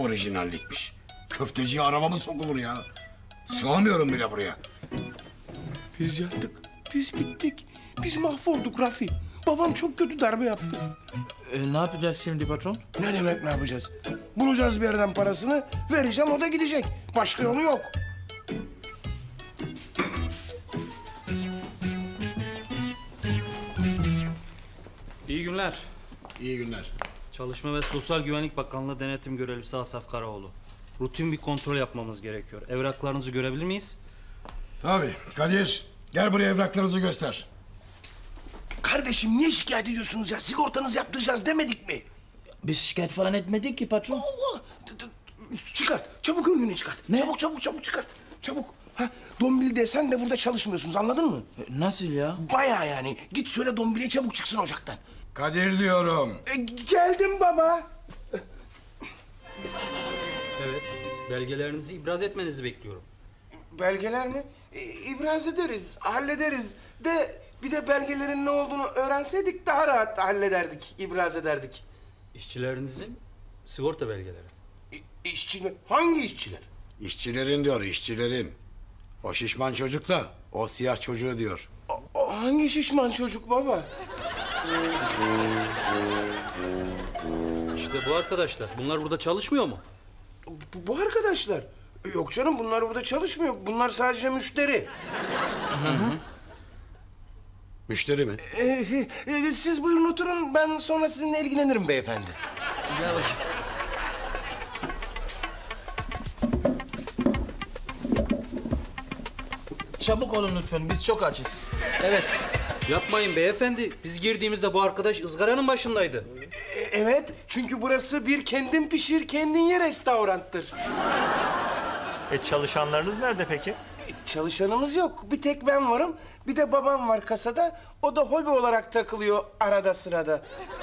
orijinallikmiş. Köfteciye arabamı sokulur ya. Sığamıyorum bile buraya. Biz yattık, biz bittik. Biz mahvolduk Rafi. Babam çok kötü darbe yaptı. Ne yapacağız şimdi patron? Ne demek ne yapacağız? Bulacağız bir yerden parasını, vereceğim o da gidecek. Başka yolu yok. İyi günler. İyi günler. Çalışma ve Sosyal Güvenlik Bakanlığı Denetim Görevlisi Asaf Karaoğlu. Rutin bir kontrol yapmamız gerekiyor. Evraklarınızı görebilir miyiz? Tabii. Kadir, gel buraya evraklarınızı göster. Kardeşim niye şikayet ediyorsunuz ya? Sigortanızı yaptıracağız demedik mi? Biz şikayet falan etmedik ki patron. Allah! Çıkart, çabuk önlüğünü çıkart. Ne? Çabuk çıkart. Çabuk. Ha, Dombili desen de burada çalışmıyorsunuz, anladın mı? Nasıl ya? Bayağı yani. Git söyle Dombili'ye çabuk çıksın ocaktan. Kadir diyorum. Geldim baba. Evet. Belgelerinizi ibraz etmenizi bekliyorum. Belgeler mi? İbraz ederiz, hallederiz. Bir de belgelerin ne olduğunu öğrenseydik daha rahat hallederdik, ibraz ederdik. İşçilerinizin sigorta belgeleri. İşçiler? Hangi işçiler? İşçilerin diyor, işçilerin. O şişman çocuk da o siyah çocuğu diyor. Hangi şişman çocuk baba? İşte bu arkadaşlar. Bunlar burada çalışmıyor mu? Bu arkadaşlar. Yok canım, bunlar burada çalışmıyor. Bunlar sadece müşteri. Müşteri mi? Siz buyurun oturun, ben sonra sizinle ilgilenirim beyefendi. Gel bakayım. Çabuk olun lütfen, biz çok açız. Evet. Yapmayın beyefendi. Biz girdiğimizde bu arkadaş ızgaranın başındaydı. Evet, çünkü burası bir kendin pişir, kendin ye restoranttır. Çalışanlarınız nerede peki? Çalışanımız yok. Bir tek ben varım. Bir de babam var kasada. O da hobi olarak takılıyor arada sırada.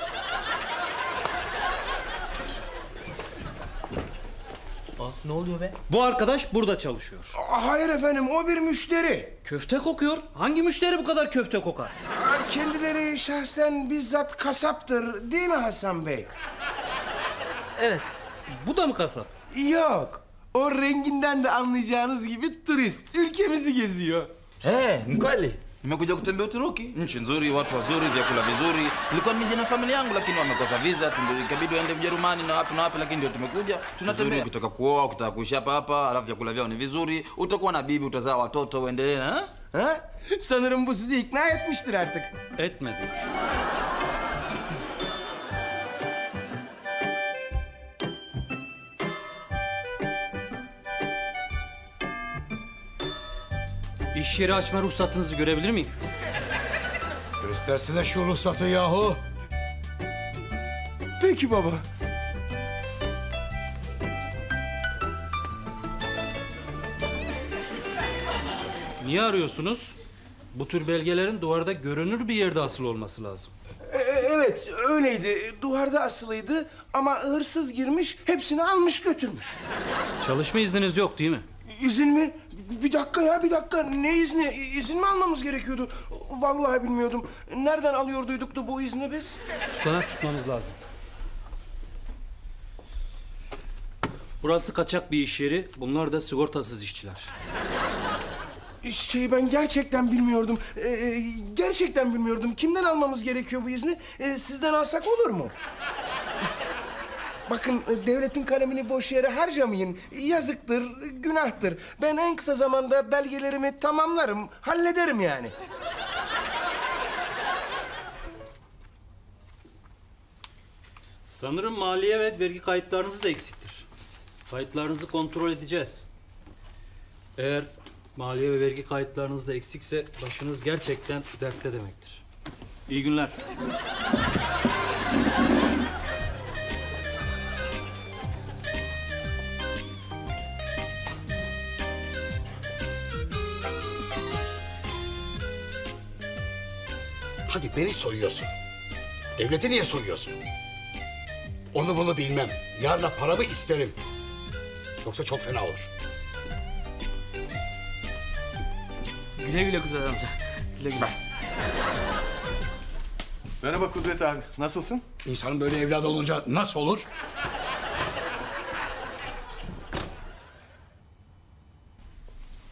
Ne oluyor be? Bu arkadaş burada çalışıyor. Hayır efendim, o bir müşteri. Köfte kokuyor. Hangi müşteri bu kadar köfte kokar? Kendileri şahsen bizzat kasaptır. Değil mi Hasan Bey? Evet. Bu da mı kasap? Yok. O renginden de anlayacağınız gibi turist. Ülkemizi geziyor. Ni kweli. Nimekuja kutembea Uturuki, nchi nzuri, watu wazuri, vyakula vizuri. Nilikuwa nimekuja na familia yangu lakini wamekosa visa, ikabidi waende Ujerumani na wapi, lakini ndio tumekuja. Tunatembea ukitaka kuoa, ukitaka kuishi hapa, alafu vyakula vyao ni vizuri. Utakuwa na bibi, utazaa watoto, uendelee na Ha? Sanırım bu sizi ikna etmiştir artık. Etmedi. İş yeri açma ruhsatınızı görebilir miyim? Göstersene şu ruhsatı yahu. Peki baba. Niye arıyorsunuz? Bu tür belgelerin duvarda görünür bir yerde asılı olması lazım. Evet, öyleydi. Duvarda asılıydı ama hırsız girmiş, hepsini almış götürmüş. Çalışma izniniz yok değil mi? İzin mi? Bir dakika ya, bir dakika. Ne izni? İzin mi almamız gerekiyordu? Vallahi bilmiyordum. Nereden alıyorduk da bu izni biz? Tutanak tutmanız lazım. Burası kaçak bir iş yeri. Bunlar da sigortasız işçiler. Ben gerçekten bilmiyordum. Gerçekten bilmiyordum. Kimden almamız gerekiyor bu izni? Sizden alsak olur mu? Bakın, devletin kalemini boş yere harcamayın. Yazıktır, günahtır. Ben en kısa zamanda belgelerimi tamamlarım, hallederim yani. Sanırım maliye ve vergi kayıtlarınız da eksiktir. Kayıtlarınızı kontrol edeceğiz. Eğer maliye ve vergi kayıtlarınız da eksikse başınız gerçekten dertte demektir. İyi günler. Hadi beni soyuyorsun. Devleti niye soyuyorsun? Onu bunu bilmem. Yarına paramı isterim. Yoksa çok fena olur. Güle güle Kuzey amca. Güle güle. Merhaba Kudret abi, nasılsın? İnsanın böyle evladı olunca nasıl olur?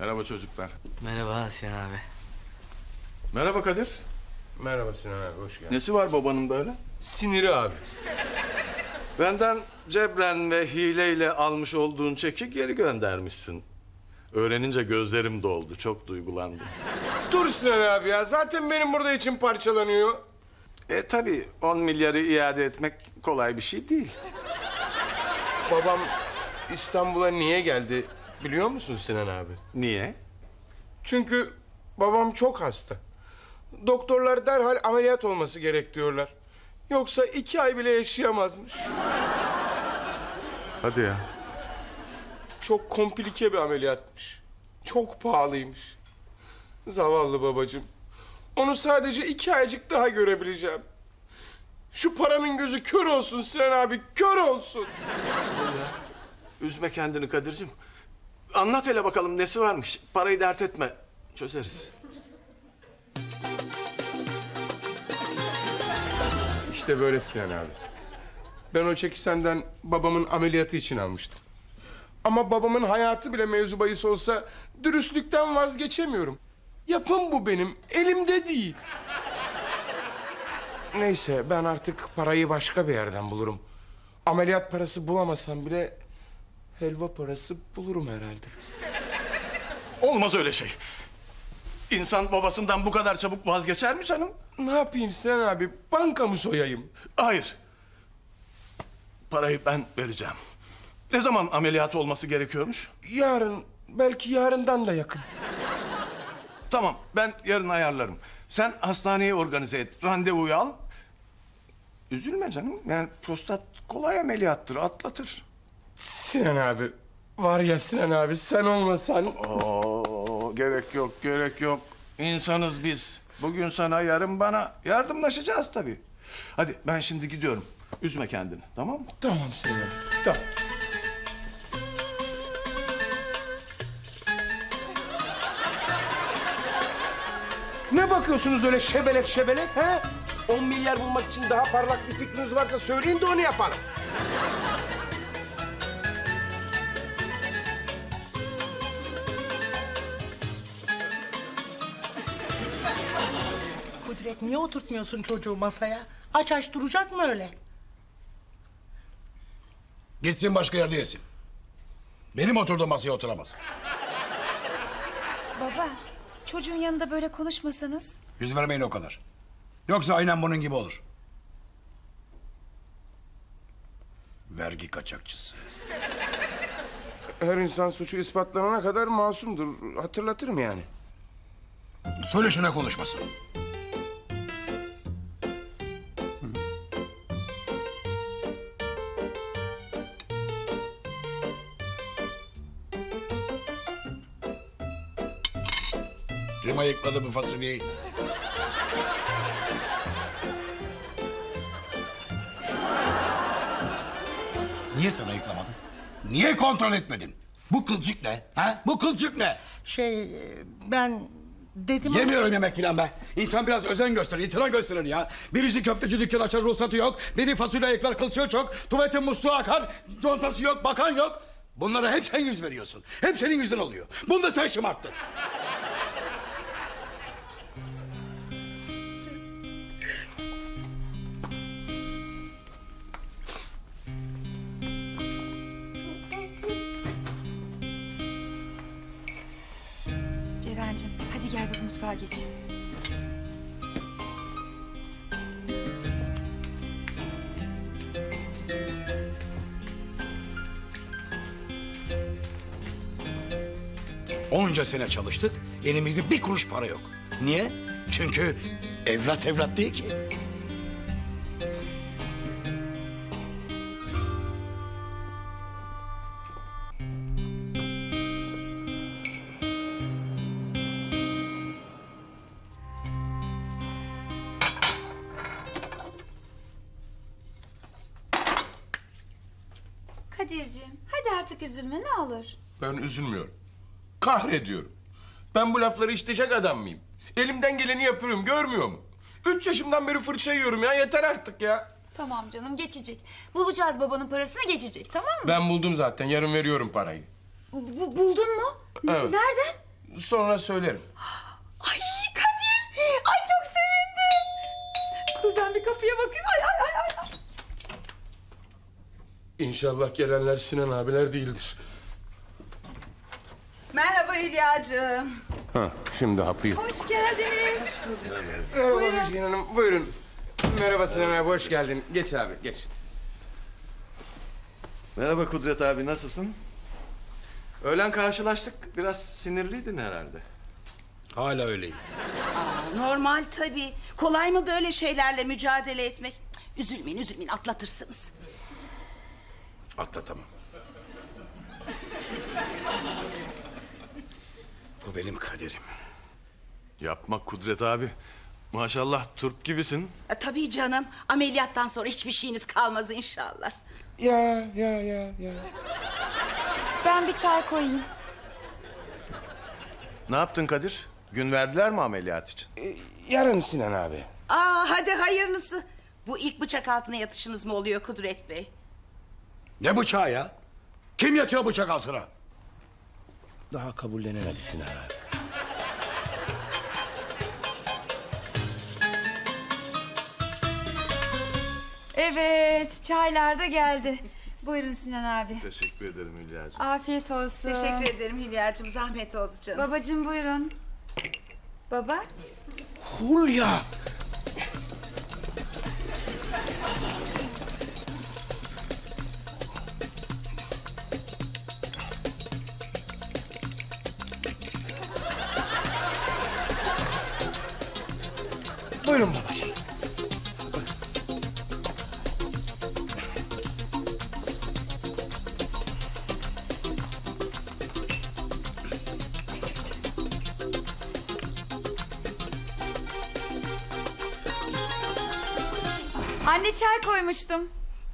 Merhaba çocuklar. Merhaba Sinan abi. Merhaba Kadir. Merhaba Sinan abi, hoş geldin. Nesi var babanın böyle? Siniri abi. Benden cebren ve hileyle almış olduğun çeki geri göndermişsin. Öğrenince gözlerim doldu. Çok duygulandım. Dur Sinan abi ya, zaten benim burada içim parçalanıyor. Tabii 10 milyarı iade etmek kolay bir şey değil. Babam İstanbul'a niye geldi biliyor musun Sinan abi? Niye? Çünkü babam çok hasta. Doktorlar derhal ameliyat olması gerek diyorlar. Yoksa 2 ay bile yaşayamazmış. Hadi ya. Çok komplike bir ameliyatmış. Çok pahalıymış. Zavallı babacığım. Onu sadece 2 aycık daha görebileceğim. Şu paranın gözü kör olsun Sinan abi, kör olsun. Üzme kendini Kadir'cim. Anlat hele bakalım nesi varmış. Parayı dert etme. Çözeriz. İşte böyle Sinan abi. Ben o çeki senden babamın ameliyatı için almıştım. Ama babamın hayatı bile mevzu bahis olsa dürüstlükten vazgeçemiyorum. Yapım bu benim, elimde değil. Neyse, ben artık parayı başka bir yerden bulurum. Ameliyat parası bulamasam bile helva parası bulurum herhalde. Olmaz öyle şey. İnsan babasından bu kadar çabuk vazgeçer mi canım? Ne yapayım Sinan abi, banka mı soyayım? Hayır. Parayı ben vereceğim. Ne zaman ameliyat olması gerekiyormuş? Yarın, belki yarından da yakın. Tamam, ben yarın ayarlarım. Sen hastaneyi organize et, randevuyu al. Üzülme canım, yani prostat kolay ameliyattır, atlatır. Sinan abi, var ya Sinan abi, sen olmasan... Oo, gerek yok, gerek yok. İnsanız biz. Bugün sana, yarın bana. Yardımlaşacağız tabii. Hadi ben şimdi gidiyorum. Üzme kendini, tamam mı? Tamam Sinan abi, tamam. Ne bakıyorsunuz öyle şebelek şebelek he? 10 milyar bulmak için daha parlak bir fikriniz varsa söyleyin de onu yapalım. Kudret, niye oturtmuyorsun çocuğu masaya? Aç aç duracak mı öyle? Gitsin başka yerde yesin. Benim oturduğum masaya oturamaz. Baba, çocuğun yanında böyle konuşmasanız. Yüz vermeyin o kadar. Yoksa aynen bunun gibi olur. Vergi kaçakçısı. Her insan suçu ispatlanana kadar masumdur. Hatırlatırım yani. Söyle şuna konuşmasın. Kim ayıkladı bu fasulyeyi? Niye sen ayıklamadın? Niye kontrol etmedin? Bu kılçık ne? Ha? Bu kılçık ne? Ben dedim... Yemiyorum yemek filan be. İnsan biraz özen gösterir, itina gösterir ya. Birisi köfteci dükkanı açar, ruhsatı yok. Biri fasulye ayıklar, kılçığı çok. Tuvaletin musluğu akar, contası yok, bakan yok. Bunlara hep sen yüz veriyorsun. Hep senin yüzünden oluyor. Bunu da sen şımarttın. Ceren'cim, hadi gel biz mutfağa geç. Onca sene çalıştık, elimizde bir kuruş para yok. Niye? Çünkü evlat değil ki. Kadir'cim, hadi artık üzülme ne olur. Ben üzülmüyorum. Kahrediyorum. Ben bu lafları işitecek adam mıyım? Elimden geleni yapıyorum, görmüyor mu? 3 yaşımdan beri fırça yiyorum ya, yeter artık ya. Tamam canım, geçecek. Bulacağız babanın parasını, geçecek, tamam mı? Ben buldum zaten, yarın veriyorum parayı. Buldun mu? Evet. Nereden? Sonra söylerim. Ay Kadir. Ay çok sevindim. Dur ben bir kapıya bakayım. Ay. İnşallah gelenler Sinan abiler değildir. Merhaba Hülya'cığım. Ha, şimdi hapıyım. Hoş geldiniz. Merhaba Müjgan Hanım, buyurun. Merhaba Sinan abi, hoş geldin. Geç abi, geç. Merhaba Kudret abi, nasılsın? Öğlen karşılaştık. Biraz sinirliydin herhalde. Hala öyleyim. Normal tabii. Kolay mı böyle şeylerle mücadele etmek? Üzülmeyin atlatırsınız. Atlatamam. Bu benim kaderim. Yapma Kudret abi. Maşallah turp gibisin. Tabii canım. Ameliyattan sonra hiçbir şeyiniz kalmaz inşallah. Ya. Ben bir çay koyayım. Ne yaptın Kadir? Gün verdiler mi ameliyat için? Yarın Sinan abi. Hadi hayırlısı. Bu ilk bıçak altına yatışınız mı oluyor Kudret Bey? Ne bıçağı ya? Kim yatıyor bıçak altına? Daha kabullenemedi Sinan abi. Evet, çaylar da geldi. Buyurun Sinan abi. Teşekkür ederim Hülya'cığım. Afiyet olsun. Teşekkür ederim Hülya'cığım. Zahmet oldu canım. Babacığım buyurun. Baba? Hulya. Buyurun babacığım. Anne çay koymuştum.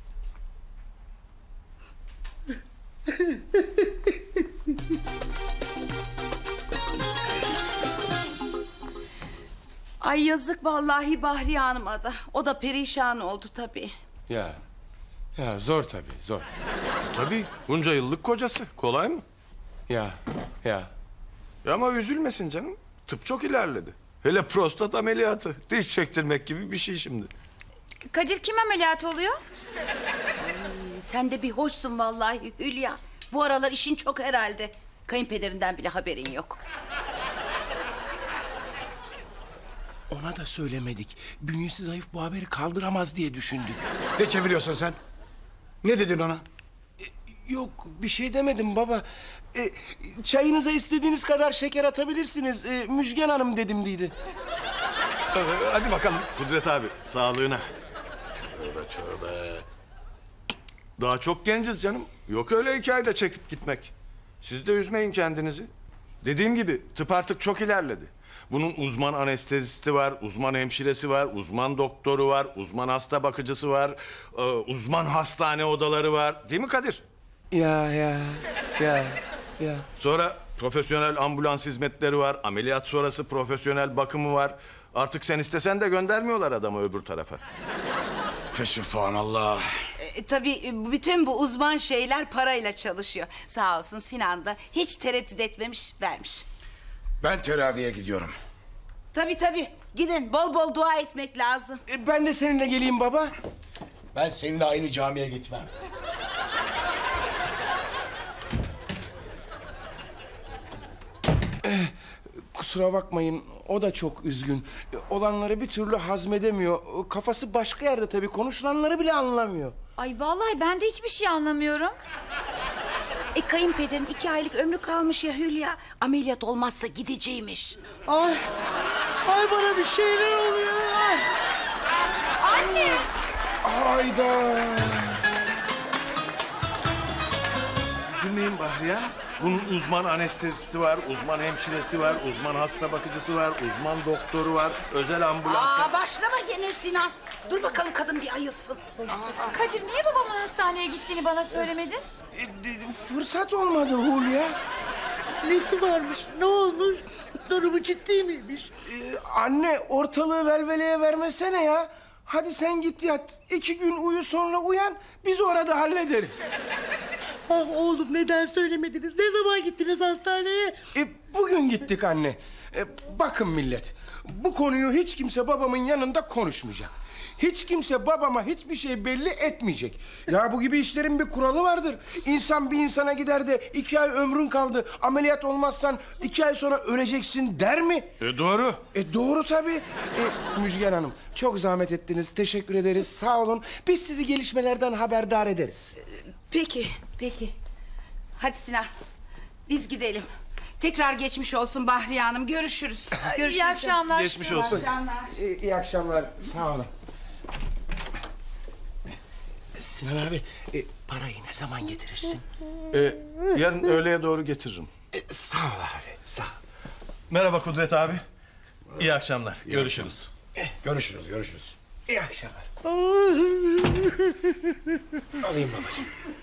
Ay yazık vallahi Bahriye Hanım'a da. O da perişan oldu tabii. Ya zor tabii, zor. Tabii bunca yıllık kocası. Kolay mı? Ya. Ya ama üzülmesin canım. Tıp çok ilerledi. Hele prostat ameliyatı. Diş çektirmek gibi bir şey şimdi. Kadir kim ameliyat oluyor? Sen de bir hoşsun vallahi Hülya. Bu aralar işin çok herhalde. Kayınpederinden bile haberin yok. Ona da söylemedik. Bünyesi zayıf bu haberi kaldıramaz diye düşündük. Ne çeviriyorsun sen? Ne dedin ona? Yok bir şey demedim baba. Çayınıza istediğiniz kadar şeker atabilirsiniz. Müjgan Hanım dedim dedi. Hadi bakalım Kudret abi sağlığına. Tövbe. Daha çok genciz canım. Yok öyle hikayede çekip gitmek. Siz de üzmeyin kendinizi. Dediğim gibi tıp artık çok ilerledi. Bunun uzman anestezisti var, uzman hemşiresi var, uzman doktoru var, uzman hasta bakıcısı var, uzman hastane odaları var. Değil mi Kadir? Ya. Sonra profesyonel ambulans hizmetleri var, ameliyat sonrası profesyonel bakımı var. Artık sen istesen de göndermiyorlar adamı öbür tarafa. Fesübhanallah. Tabii bütün bu uzman şeyler parayla çalışıyor. Sağ olsun Sinan da hiç tereddüt etmemiş, vermiş. Ben teraviye gidiyorum. Tabii gidin, bol bol dua etmek lazım. Ben de seninle geleyim baba. Ben seninle aynı camiye gitmem. Kusura bakmayın o da çok üzgün. Olanları bir türlü hazmedemiyor. Kafası başka yerde tabii, konuşulanları bile anlamıyor. Ay vallahi ben de hiçbir şey anlamıyorum. Kayınpederin 2 aylık ömrü kalmış ya Hülya. Ameliyat olmazsa gideceğimiş. Ay bana bir şeyler oluyor. Anne! Hayda. Dinleyin Bahriye. Bunun uzman anestezisti var, uzman hemşiresi var, uzman hasta bakıcısı var, uzman doktoru var, özel ambulans... Başlama gene Sinan. Dur bakalım kadın bir ayılsın. Kadir niye babamın hastaneye gittiğini bana söylemedin? Fırsat olmadı Hulya. Nesi varmış? Ne olmuş? Durumu ciddi miymiş? Anne ortalığı velveleye vermesene ya. Hadi sen git yat. 2 gün uyu sonra uyan. Biz orada hallederiz. Ah oğlum neden söylemediniz? Ne zaman gittiniz hastaneye? Bugün gittik anne. Bakın millet, bu konuyu hiç kimse babamın yanında konuşmayacak. Hiç kimse babama hiçbir şey belli etmeyecek. Ya bu gibi işlerin bir kuralı vardır. İnsan bir insana gider de 2 ay ömrün kaldı, ameliyat olmazsan 2 ay sonra öleceksin der mi? Doğru. Doğru tabii. Müjgan Hanım, çok zahmet ettiniz. Teşekkür ederiz. Sağ olun. Biz sizi gelişmelerden haberdar ederiz. Peki, peki. Hadi Sinan, biz gidelim. Tekrar geçmiş olsun Bahriye Hanım. Görüşürüz. Görüşürüz. İyi akşamlar. Geçmiş olsun. İyi akşamlar. İyi akşamlar. Sağ olun. Sinan abi, parayı ne zaman getirirsin? Yarın öğleye doğru getiririm. Sağ ol abi, sağ ol. Merhaba Kudret abi. İyi akşamlar. Görüşürüz. Görüşürüz, görüşürüz. İyi akşamlar. Alayım babacığım.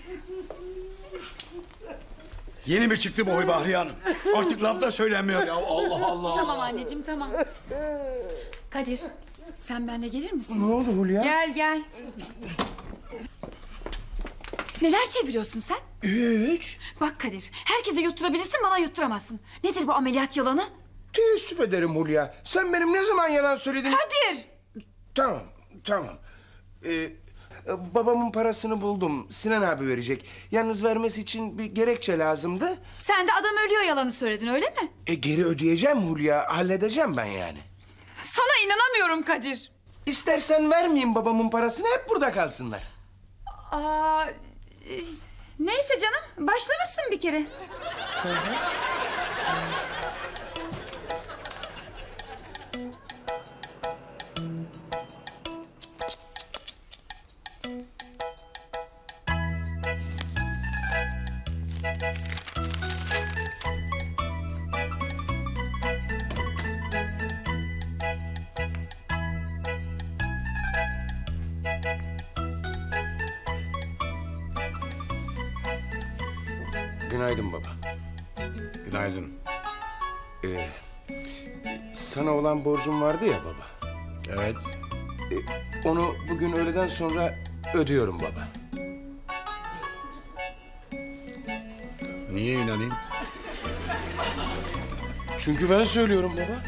Yeni mi çıktı bu oy Bahriye Hanım? Artık laf da söylenmiyor ya. Allah Allah. Tamam anneciğim tamam. Kadir sen benimle gelir misin? Ne oldu Hulya? Gel gel. Neler çeviriyorsun sen? Hiç. Bak Kadir herkese yutturabilirsin bana yutturamazsın. Nedir bu ameliyat yalanı? Teessüf ederim Hulya. Sen benim ne zaman yalan söyledin? Kadir! Tamam, tamam. Babamın parasını buldum. Sinan abi verecek. Yalnız vermesi için bir gerekçe lazımdı. Sen de adam ölüyor yalanı söyledin öyle mi? Geri ödeyeceğim Hulya. Halledeceğim ben yani. Sana inanamıyorum Kadir. İstersen vermeyeyim babamın parasını, hep burada kalsınlar. Aa, neyse canım başlamışsın bir kere. Günaydın baba. Günaydın. Sana olan borcum vardı ya baba. Evet. Onu bugün öğleden sonra ödüyorum baba. Niye inanayım? Çünkü ben söylüyorum baba.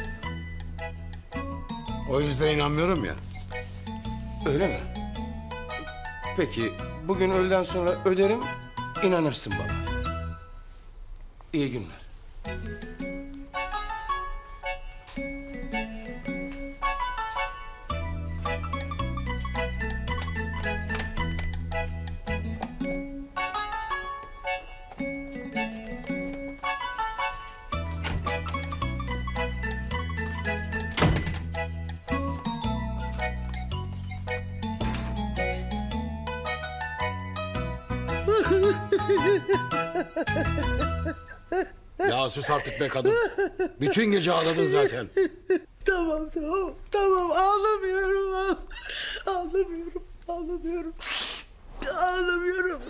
O yüzden inanmıyorum ya. Öyle mi? Peki bugün öğleden sonra öderim, inanırsın baba. İyi günler. Ya sus artık be kadın. Bütün gece ağladın zaten. Tamam tamam tamam ağlamıyorum. Ağlamıyorum ağlamıyorum. Ağlamıyorum.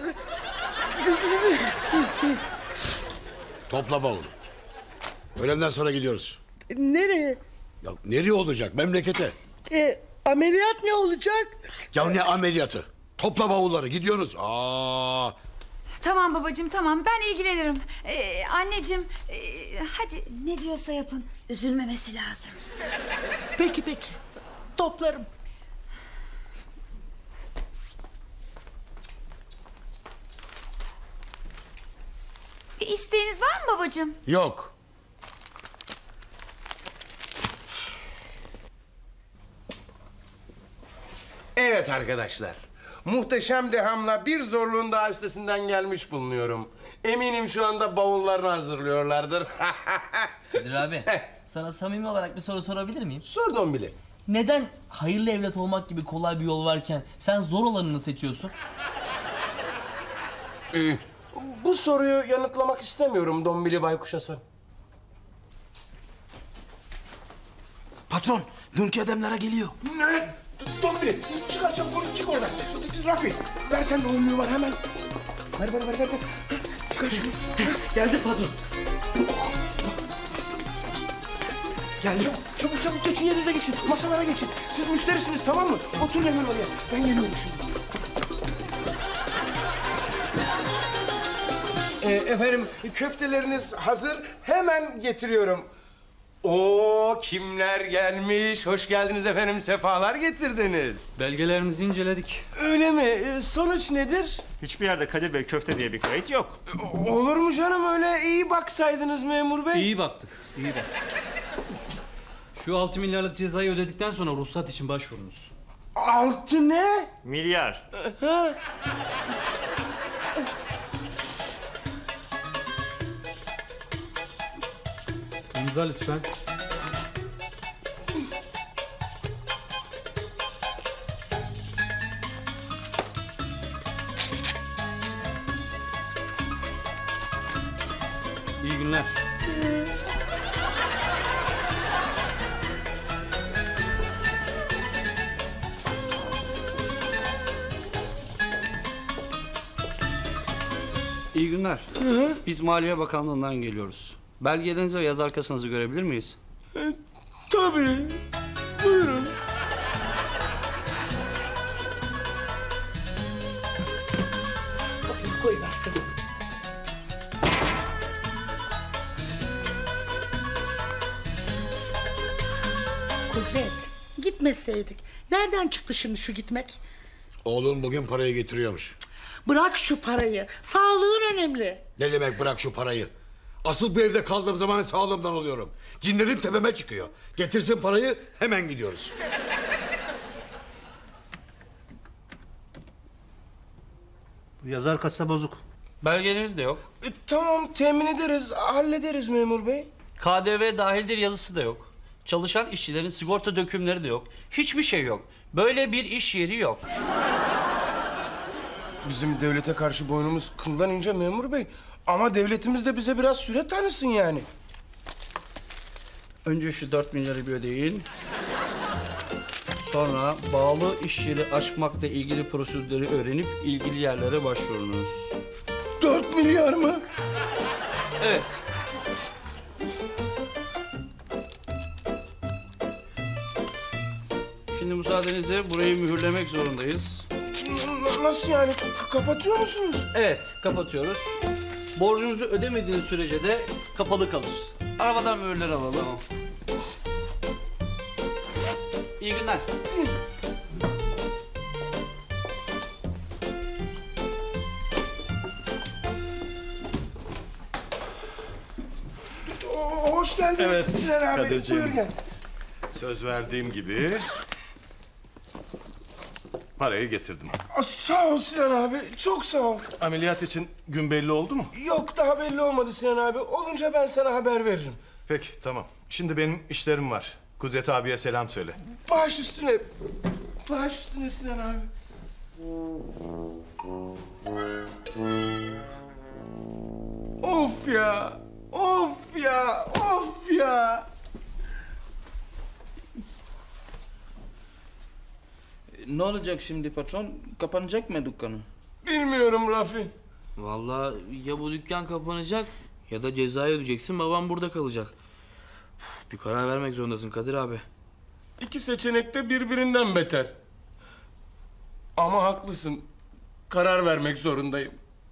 Topla bavulu. Öğleden sonra gidiyoruz. Nereye? Ya nereye olacak? Memlekete. Ameliyat ne olacak? Ya ne ameliyatı? Topla bavulları gidiyoruz. Aa. Tamam babacığım tamam ben ilgilenirim. Anneciğim hadi ne diyorsa yapın. Üzülmemesi lazım. Peki peki. Toplarım. Bir isteğiniz var mı babacığım? Yok. Evet arkadaşlar. Muhteşem dehamla bir zorluğun daha üstesinden gelmiş bulunuyorum. Eminim şu anda bavullarını hazırlıyorlardır. Kadir abi, sana samimi olarak bir soru sorabilir miyim? Sordum bile. Neden hayırlı evlat olmak gibi kolay bir yol varken sen zor olanını seçiyorsun? Bu soruyu yanıtlamak istemiyorum Dombili Baykuş Hasan. Patron, dünkü adamlara geliyor. Ne? Dombili çıkar çabuk onu, çık oradan. Rafi ver sen de olmuyor var hemen. Ver. Çıkar şunu. Geldi patron. Gel çabuk geçin, yerinize geçin. Masalara geçin. Siz müşterisiniz tamam mı? Oturun hemen oraya. Ben geliyorum şimdi. Efendim köfteleriniz hazır. Hemen getiriyorum. Oo, kimler gelmiş? Hoş geldiniz efendim. Sefalar getirdiniz. Belgelerinizi inceledik. Öyle mi? Sonuç nedir? Hiçbir yerde Kadir Bey köfte diye bir kayıt yok. Olur mu canım öyle? İyi baksaydınız memur bey. İyi baktık, iyi baktık. Şu 6 milyarlık cezayı ödedikten sonra ruhsat için başvurunuz. 6 ne? Milyar. İmza lütfen. İyi günler. İyi günler. Biz Maliye Bakanlığı'ndan geliyoruz. Belgelerinizi ve yazar kasanızı görebilir miyiz? Tabii. Buyurun. Koy ver kızım. Kudret, gitmeseydik. Nereden çıktı şimdi şu gitmek? Oğlun bugün parayı getiriyormuş. Bırak şu parayı. Sağlığın önemli. Ne demek bırak şu parayı? Asıl bu evde kaldığım zaman sağlığımdan oluyorum. Cinlerim tepeme çıkıyor. Getirsin parayı, hemen gidiyoruz. Yazar kasa bozuk. Belgeleriniz de yok. Tamam, temin ederiz. Hallederiz memur bey. KDV dahildir yazısı da yok. Çalışan işçilerin sigorta dökümleri de yok. Hiçbir şey yok. Böyle bir iş yeri yok. Bizim devlete karşı boynumuz kıldan ince memur bey. Ama devletimiz de bize biraz süre tanısın yani. Önce şu 4 milyarı bir ödeyin. Sonra bağlı iş yeri açmakla ilgili prosedürleri öğrenip ilgili yerlere başvurunuz. 4 milyar mı? Evet. Şimdi müsaadenizle burayı mühürlemek zorundayız. Nasıl yani? Kapatıyor musunuz? Evet, kapatıyoruz. Borcunuzu ödemediğiniz sürece de kapalı kalır. Arabadan mühürleri alalım. İyi günler. Hoş geldin Evet, Sinan abi. Kadirciğim. Buyur gel. Söz verdiğim gibi parayı getirdim. Sağ ol Sinan abi. Çok sağ ol. Ameliyat için gün belli oldu mu? Yok, daha belli olmadı Sinan abi. Olunca ben sana haber veririm. Peki, tamam. Şimdi benim işlerim var. Kudret abiye selam söyle. Baş üstüne. Baş üstüne Sinan abi. Of ya. Of ya. Of ya. Ne olacak şimdi patron? Kapanacak mı dükkanı? Bilmiyorum Rafi. Vallahi ya bu dükkan kapanacak ya da cezayı ödeyeceksin, babam burada kalacak. Bir karar vermek zorundasın Kadir abi. İki seçenek de birbirinden beter. Ama haklısın. Karar vermek zorundayım.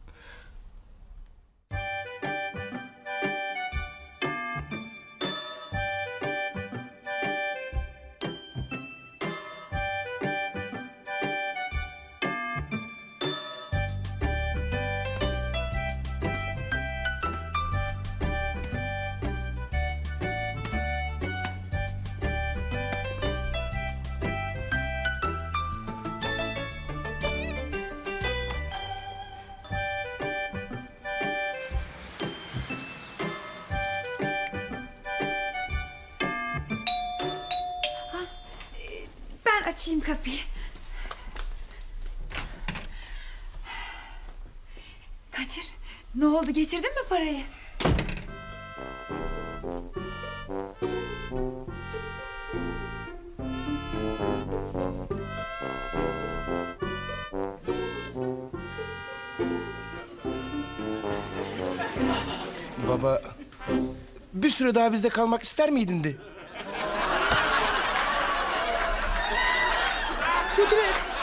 Ben açayım kapıyı. Kadir, ne oldu, getirdin mi parayı? Baba, bir süre daha bizde kalmak ister miydin de? Kudret,